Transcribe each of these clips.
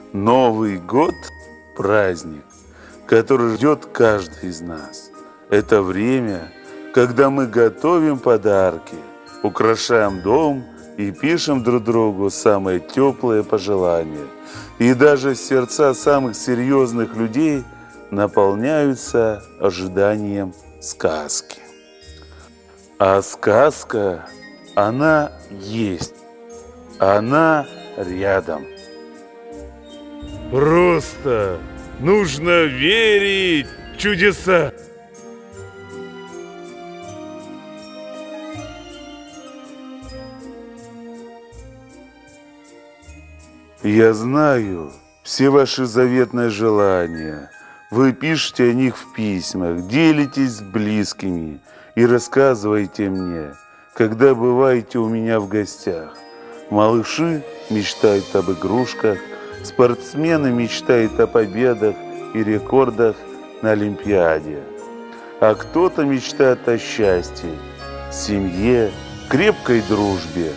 Новый год – праздник, который ждет каждый из нас. Это время, когда мы готовим подарки, украшаем дом и пишем друг другу самые теплые пожелания. И даже сердца самых серьезных людей наполняются ожиданием сказки. А сказка, она есть, она рядом. Просто нужно верить в чудеса. Я знаю все ваши заветные желания. Вы пишете о них в письмах, делитесь с близкими и рассказывайте мне, когда бываете у меня в гостях. Малыши мечтают об игрушках, спортсмены мечтают о победах и рекордах на Олимпиаде. А кто-то мечтает о счастье, семье, крепкой дружбе.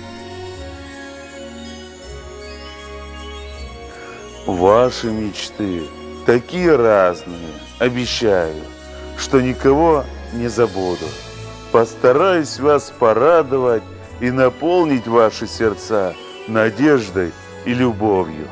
Ваши мечты такие разные, обещаю, что никого не забуду. Постараюсь вас порадовать и наполнить ваши сердца надеждой и любовью.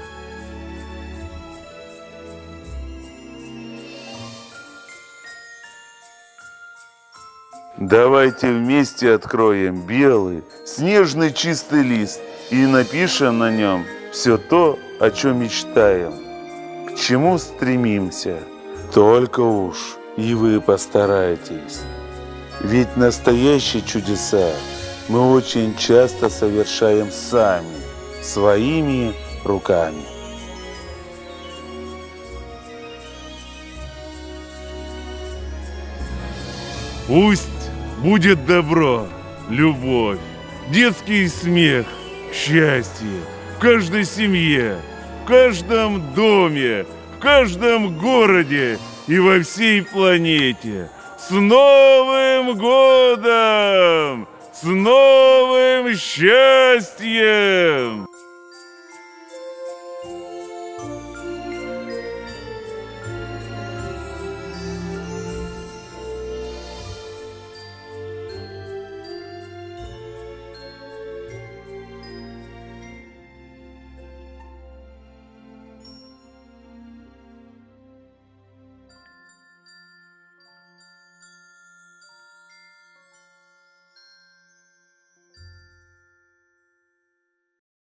Давайте вместе откроем белый, снежный чистый лист и напишем на нем все то, о чем мечтаем, к чему стремимся. Только уж и вы постарайтесь. Ведь настоящие чудеса мы очень часто совершаем сами, своими руками. Пусть будет добро, любовь, детский смех, счастье в каждой семье, в каждом доме, в каждом городе и во всей планете. С Новым годом! С новым счастьем!